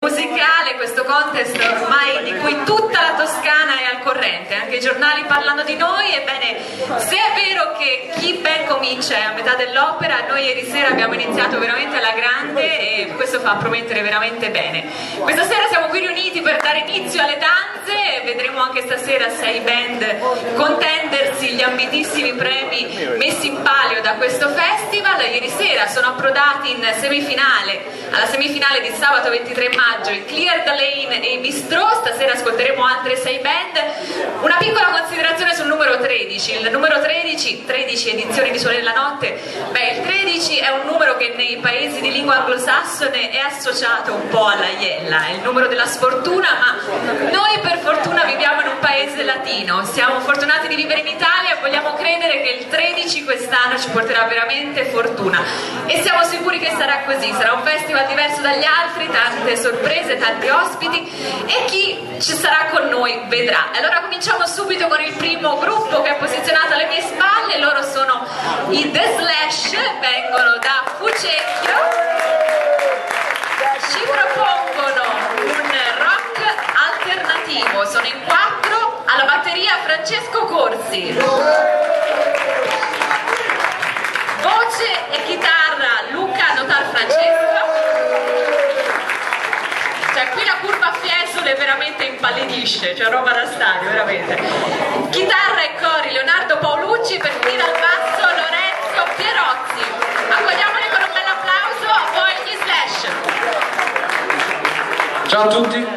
musicale, questo contest ormai di cui tutta la Toscana è al corrente, anche i giornali parlano di noi. Ebbene, se è vero che chi ben comincia è a metà dell'opera, noi ieri sera abbiamo iniziato veramente alla grande e questo fa promettere veramente bene. Questa sera siamo qui riuniti per dare inizio alle danze, vedremo anche stasera 6 band contendersi gli ambitissimi premi messi in palio da questo festival. Ieri sera sono approdati in semifinale, alla semifinale di sabato 23 maggio i Clear the Lane e i Bistrò. Stasera ascolteremo altre 6 band. Una piccola considerazione sul numero 13. Il numero 13 edizioni di Sole della Notte. Beh, il 13 è un numero che nei paesi di lingua anglosassone è associato un po' alla iella, è il numero della sfortuna, ma noi per fortuna viviamo in un paese latino, siamo fortunati di vivere in Italia e vogliamo credere che il 13 quest'anno ci porterà veramente fortuna e siamo sicuri che sarà così. Sarà un festival diverso dagli altri, tante sorprese, tanti ospiti e chi ci sarà con noi vedrà. Allora cominciamo subito con il primo gruppo che è posizionato alle mie spalle. Loro sono i The Slash, vengono da Fucecchio, ci propongono un rock alternativo, sono in 4, alla batteria Francesco Corsi, voce e chitarra Luca Notar Francesco. Cioè qui la curva Fiesole veramente impallidisce, cioè roba da stadio, veramente. Chitarra e cori Leonardo Paolucci, per cui dal basso Lorenzo Pierozzi. Accogliamoli con un bel applauso a voi gli Slash. Ciao a tutti.